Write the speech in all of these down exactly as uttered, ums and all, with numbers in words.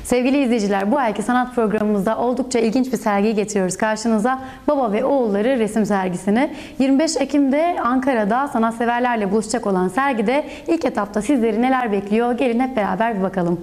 Sevgili izleyiciler, bu ayki sanat programımızda oldukça ilginç bir sergiyi getiriyoruz karşınıza. Baba ve Oğulları resim sergisini. yirmi beş Ekim'de Ankara'da sanatseverlerle buluşacak olan sergide ilk etapta sizleri neler bekliyor? Gelin hep beraber bir bakalım.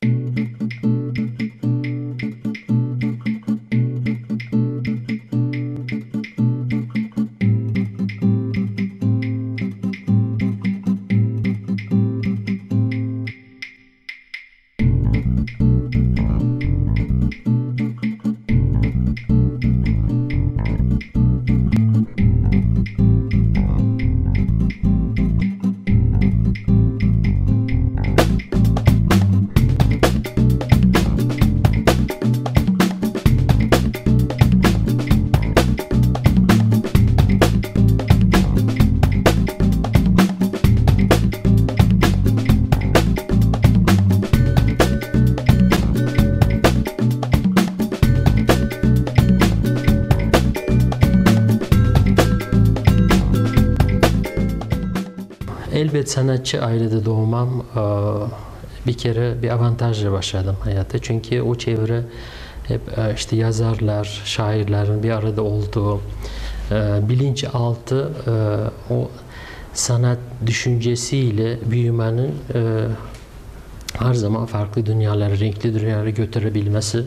Elbet sanatçı ailede doğmam bir kere bir avantajla başladım hayata. Çünkü o çevre hep işte yazarlar, şairlerin bir arada olduğu, bilinçaltı o sanat düşüncesiyle büyümenin her zaman farklı dünyalara, renkli dünyalara götürebilmesi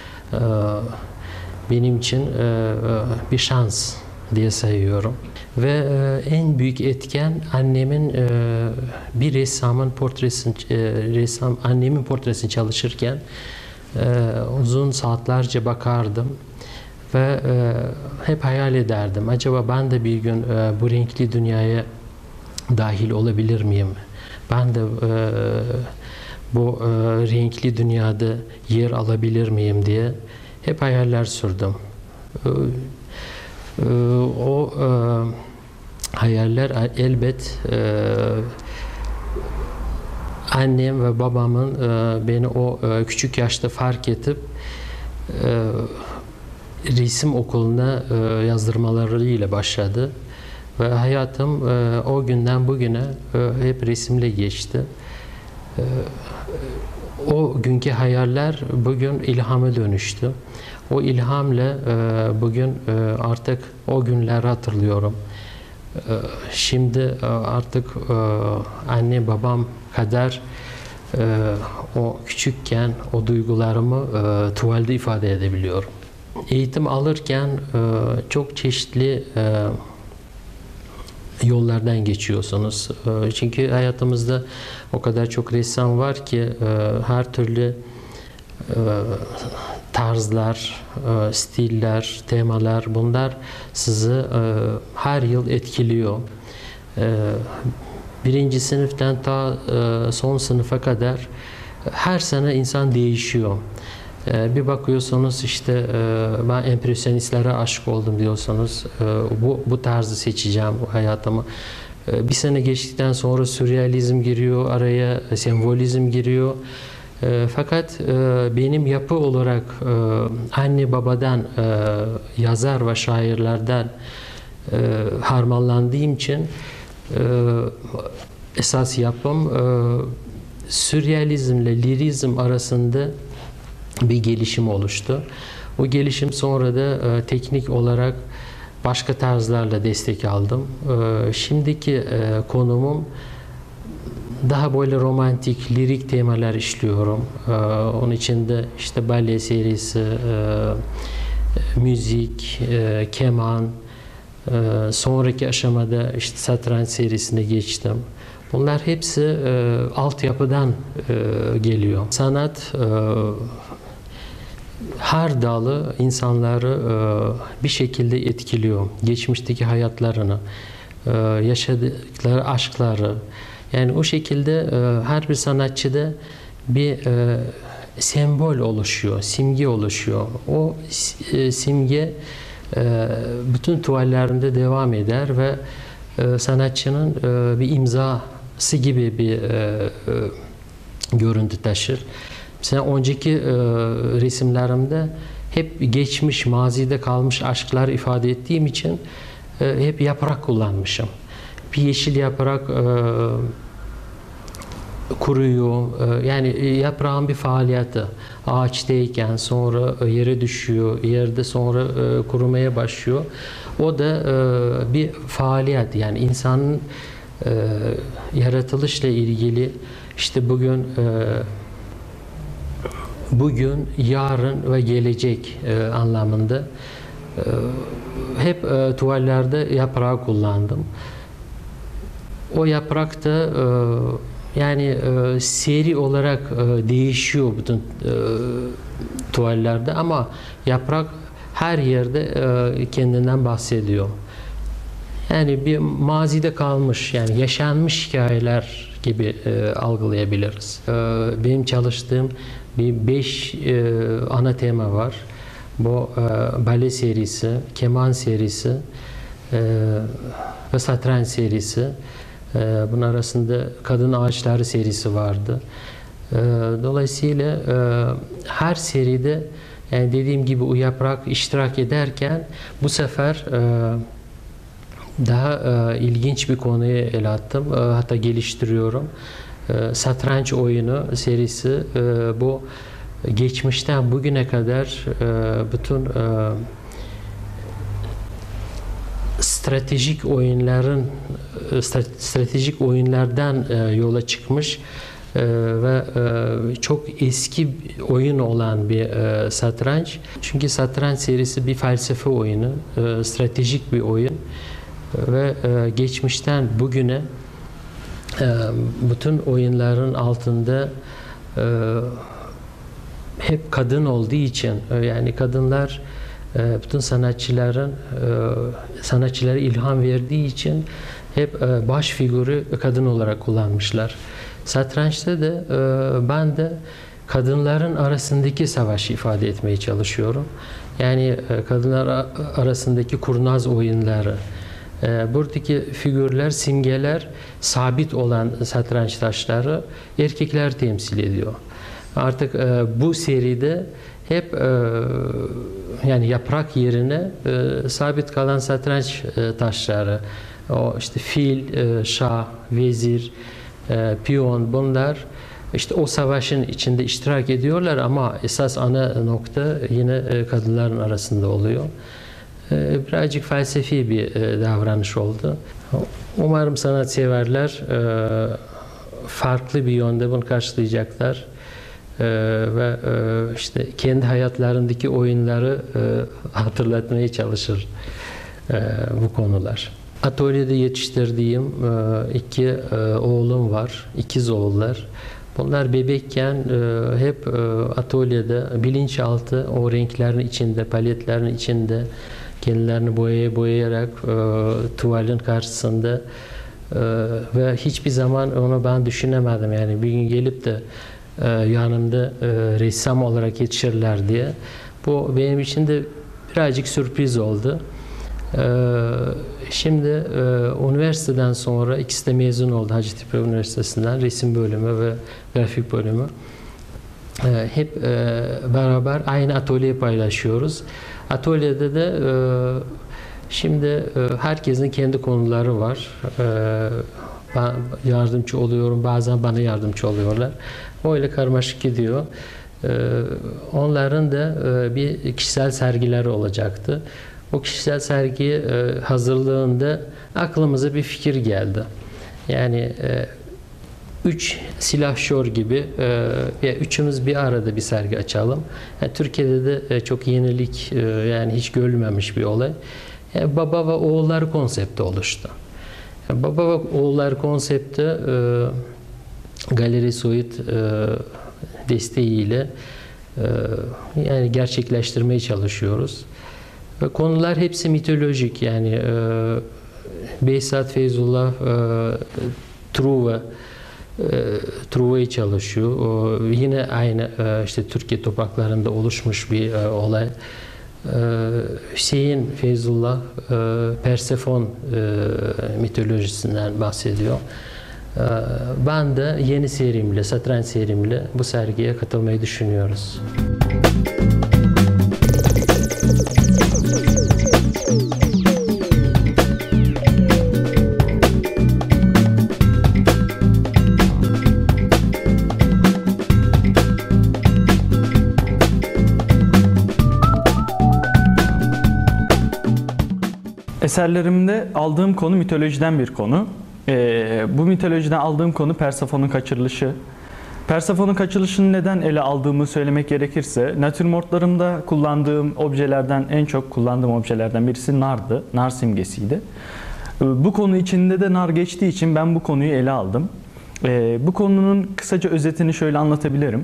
benim için bir şans diye sayıyorum. Ve en büyük etken annemin bir ressamın portresini ressam annemin portresini çalışırken uzun saatlerce bakardım ve hep hayal ederdim. Acaba ben de bir gün bu renkli dünyaya dahil olabilir miyim? Ben de bu renkli dünyada yer alabilir miyim diye hep hayaller sürdüm. O e, hayaller elbet e, annem ve babamın e, beni o e, küçük yaşta fark edip e, resim okuluna e, yazdırmalarıyla başladı ve hayatım e, o günden bugüne e, hep resimle geçti. E, o günkü hayaller bugün ilhama dönüştü. O ilhamla e, bugün e, artık o günleri hatırlıyorum. E, şimdi e, artık e, anne babam kadar e, o küçükken o duygularımı e, tuvalde ifade edebiliyorum. Eğitim alırken e, çok çeşitli e, yollardan geçiyorsunuz. E, çünkü hayatımızda o kadar çok ressam var ki e, her türlü e, tarzlar, stiller, temalar bunlar sizi her yıl etkiliyor. Birinci sınıftan ta son sınıfa kadar her sene insan değişiyor. Bir bakıyorsunuz işte ben empresyonistlere aşık oldum diyorsanız bu, bu tarzı seçeceğim hayatımı. Bir sene geçtikten sonra sürrealizm giriyor araya, sembolizm giriyor. Fakat benim yapı olarak anne babadan, yazar ve şairlerden harmanlandığım için esas yapım sürrealizmle lirizm arasında bir gelişim oluştu. O gelişim sonra da teknik olarak başka tarzlarla destek aldım. Şimdiki konumum daha böyle romantik, lirik temalar işliyorum. Ee, onun içinde işte bale serisi, e, müzik, e, keman, e, sonraki aşamada işte satranç serisine geçtim. Bunlar hepsi e, altyapıdan e, geliyor. Sanat e, her dalı insanları e, bir şekilde etkiliyor. Geçmişteki hayatlarını, e, yaşadıkları aşkları. Yani o şekilde e, her bir sanatçıda bir e, sembol oluşuyor, simge oluşuyor. O e, simge e, bütün tuvallerinde devam eder ve e, sanatçının e, bir imzası gibi bir e, e, görüntü taşır. Mesela önceki e, resimlerimde hep geçmiş, mazide kalmış aşklar ifade ettiğim için e, hep yaprak kullanmışım. Bir yeşil yaprak e, kuruyor. Yani yaprağın bir faaliyeti. Ağaçtayken sonra yere düşüyor, yerde sonra kurumaya başlıyor. O da bir faaliyet. Yani insanın yaratılışla ilgili işte bugün bugün, yarın ve gelecek anlamında hep tuvallerde yaprağı kullandım. O yaprak da yani e, seri olarak e, değişiyor bütün e, tuvallerde ama yaprak her yerde e, kendinden bahsediyor. Yani bir mazide kalmış, yani yaşanmış hikayeler gibi e, algılayabiliriz. E, benim çalıştığım bir beş e, ana tema var. Bu e, bale serisi, keman serisi e, ve satranç serisi. Bunun arasında Kadın Ağaçları serisi vardı. Dolayısıyla her seride yani dediğim gibi o yaprak iştirak ederken bu sefer daha ilginç bir konuyu ele attım. Hatta geliştiriyorum. Satranç oyunu serisi bu geçmişten bugüne kadar bütün stratejik oyunların stratejik oyunlardan yola çıkmış ve çok eski oyun olan bir satranç. Çünkü satranç serisi bir felsefe oyunu, stratejik bir oyun ve geçmişten bugüne bütün oyunların altında hep kadın olduğu için, yani kadınlar bütün sanatçıların sanatçılara ilham verdiği için hep baş figürü kadın olarak kullanmışlar. Satrançta da ben de kadınların arasındaki savaşı ifade etmeye çalışıyorum. Yani kadınlar arasındaki kurnaz oyunları. Buradaki figürler, simgeler sabit olan satranç taşları erkekler temsil ediyor. Artık bu seride hep yani yaprak yerine sabit kalan satranç taşları, o işte fil, şah, vezir, piyon, bunlar işte o savaşın içinde iştirak ediyorlar ama esas ana nokta yine kadınların arasında oluyor. Birazcık felsefi bir davranış oldu. Umarım sanatseverler farklı bir yönde bunu karşılayacaklar. Ee, ve e, işte kendi hayatlarındaki oyunları e, hatırlatmaya çalışır e, bu konular. Atölyede yetiştirdiğim e, iki e, oğlum var, ikiz oğullar. Bunlar bebekken e, hep e, atölyede bilinçaltı o renklerin içinde, paletlerin içinde kendilerini boyaya boyayarak e, tuvalin karşısında e, ve hiçbir zaman onu ben düşünemedim. Yani bir gün gelip de yanımda ressam olarak yetişirler diye. Bu benim için de birazcık sürpriz oldu. Şimdi üniversiteden sonra ikisi de mezun oldu Hacettepe Üniversitesi'nden, resim bölümü ve grafik bölümü. Hep beraber aynı atölyeyi paylaşıyoruz. Atölyede de şimdi herkesin kendi konuları var. Ben yardımcı oluyorum, bazen bana yardımcı oluyorlar. Öyle karmaşık gidiyor. Onların da bir kişisel sergileri olacaktı. O kişisel sergi hazırlığında aklımıza bir fikir geldi. Yani üç silahşor gibi üçümüz bir arada bir sergi açalım. Yani Türkiye'de de çok yenilik, yani hiç görülmemiş bir olay. Yani baba ve oğulları konsepti oluştu. Baba ve oğullar konsepti e, Galeri Soyut e, desteğiyle e, yani gerçekleştirmeye çalışıyoruz. Ve konular hepsi mitolojik, yani e, Behzat Feyzullah e, Truva e, Truva'yı çalışıyor. O, yine aynı e, işte Türkiye topraklarında oluşmuş bir e, olay. Hüseyin Feyzullah Persefon mitolojisinden bahsediyor. Ben de yeni serimle, satranç serimle bu sergiye katılmayı düşünüyoruz. Eserlerimde aldığım konu mitolojiden bir konu. Ee, bu mitolojiden aldığım konu Persefon'un kaçırılışı. Persefon'un kaçırılışını neden ele aldığımı söylemek gerekirse, natürmortlarımda kullandığım objelerden, en çok kullandığım objelerden birisi nardı. Nar simgesiydi. Bu konu içinde de nar geçtiği için ben bu konuyu ele aldım. Ee, bu konunun kısaca özetini şöyle anlatabilirim.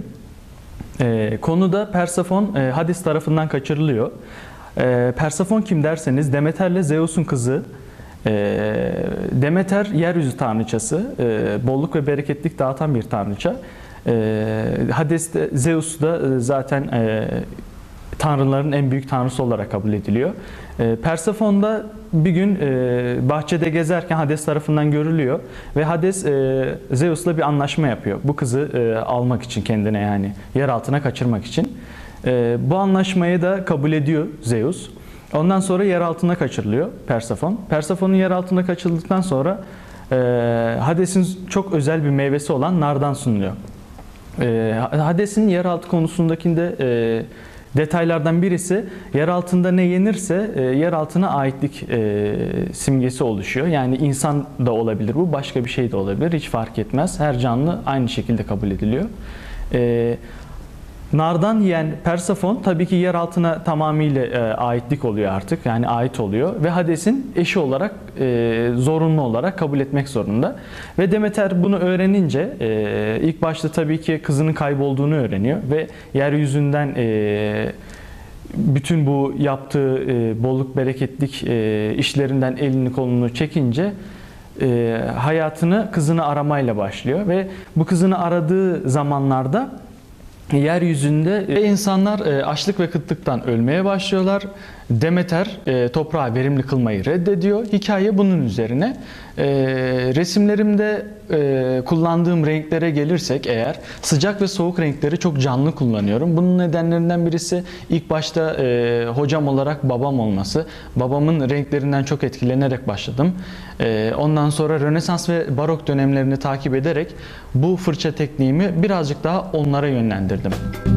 Ee, konuda Persefon e, Hades tarafından kaçırılıyor. Ee, Persefon kim derseniz Demeter'le Zeus'un kızı. Ee, Demeter yeryüzü tanrıçası, e, bolluk ve bereketlik dağıtan bir tanrıça. Ee, Hades de, Zeus da e, zaten e, tanrıların en büyük tanrısı olarak kabul ediliyor. E, Persefon da bir gün e, bahçede gezerken Hades tarafından görülüyor ve Hades e, Zeus'la bir anlaşma yapıyor. Bu kızı e, almak için kendine, yani yer altına kaçırmak için. E, bu anlaşmayı da kabul ediyor Zeus. Ondan sonra yer altına kaçırılıyor Persefon. Persefon'un yer altına kaçırıldıktan sonra e, Hades'in çok özel bir meyvesi olan nardan sunuluyor. E, Hades'in yeraltı konusundakinde e, detaylardan birisi, yer altında ne yenirse e, yer altına aitlik e, simgesi oluşuyor. Yani insan da olabilir bu, başka bir şey de olabilir, hiç fark etmez. Her canlı aynı şekilde kabul ediliyor. E, Nardan yiyen Persefon tabii ki yer altına tamamıyla e, aitlik oluyor artık. Yani ait oluyor ve Hades'in eşi olarak e, zorunlu olarak kabul etmek zorunda. Ve Demeter bunu öğrenince e, ilk başta tabii ki kızının kaybolduğunu öğreniyor ve yeryüzünden e, bütün bu yaptığı e, bolluk bereketlik e, işlerinden elini kolunu çekince e, hayatını kızını aramayla başlıyor ve bu kızını aradığı zamanlarda yeryüzünde insanlar açlık ve kıtlıktan ölmeye başlıyorlar. Demeter toprağı verimli kılmayı reddediyor. Hikaye bunun üzerine. Resimlerimde kullandığım renklere gelirsek eğer, sıcak ve soğuk renkleri çok canlı kullanıyorum. Bunun nedenlerinden birisi ilk başta hocam olarak babam olması. Babamın renklerinden çok etkilenerek başladım. Ondan sonra Rönesans ve Barok dönemlerini takip ederek bu fırça tekniğimi birazcık daha onlara yönlendirdim.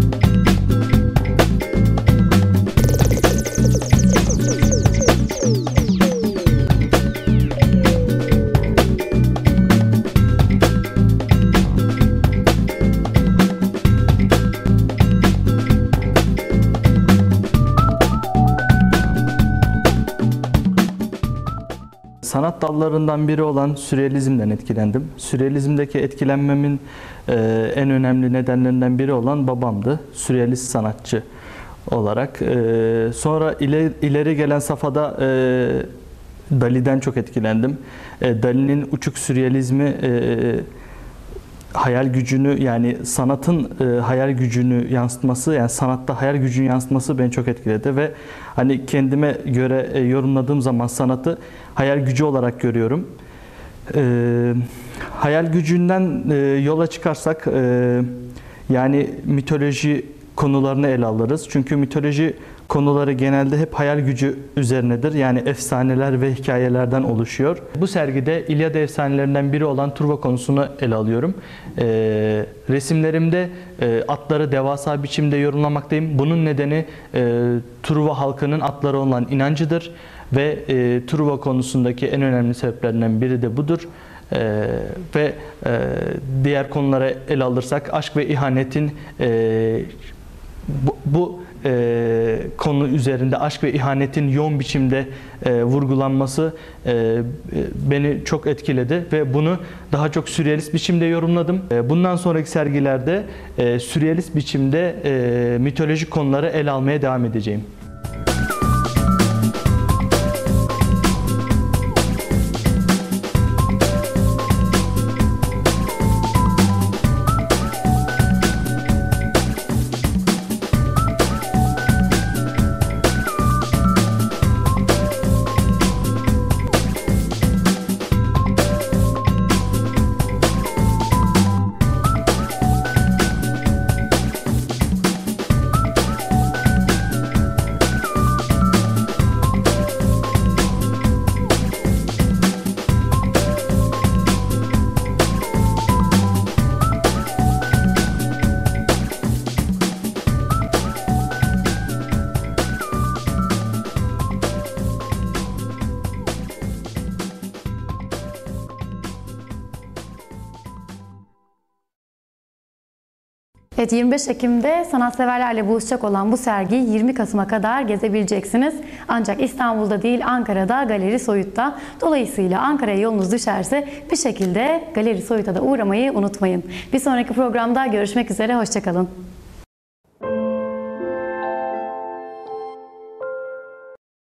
Sanat dallarından biri olan sürrealizmden etkilendim. Sürrealizmdeki etkilenmemin e, en önemli nedenlerinden biri olan babamdı. Sürrealist sanatçı olarak. E, sonra ileri, ileri gelen safhada e, Dali'den çok etkilendim. E, Dali'nin uçuk sürrealizmi e, hayal gücünü, yani sanatın e, hayal gücünü yansıtması, yani sanatta hayal gücünü yansıtması beni çok etkiledi ve hani kendime göre e, yorumladığım zaman sanatı hayal gücü olarak görüyorum. E, hayal gücünden e, yola çıkarsak e, yani mitoloji konularını ele alırız. Çünkü mitoloji konuları genelde hep hayal gücü üzerinedir. Yani efsaneler ve hikayelerden oluşuyor. Bu sergide İlyada efsanelerinden biri olan Truva konusunu ele alıyorum. E, resimlerimde e, atları devasa biçimde yorumlamaktayım. Bunun nedeni e, Truva halkının atlara olan inancıdır ve e, Truva konusundaki en önemli sebeplerinden biri de budur. Ee, ve e, diğer konulara ele alırsak aşk ve ihanetin e, bu, bu e, konu üzerinde aşk ve ihanetin yoğun biçimde e, vurgulanması e, beni çok etkiledi ve bunu daha çok sürrealist biçimde yorumladım. E, bundan sonraki sergilerde e, sürrealist biçimde e, mitolojik konuları ele almaya devam edeceğim. Evet, yirmi beş Ekim'de sanatseverlerle buluşacak olan bu sergiyi yirmi Kasım'a kadar gezebileceksiniz. Ancak İstanbul'da değil, Ankara'da, Galeri Soyut'ta. Dolayısıyla Ankara'ya yolunuz düşerse bir şekilde Galeri Soyut'a da uğramayı unutmayın. Bir sonraki programda görüşmek üzere, hoşça kalın.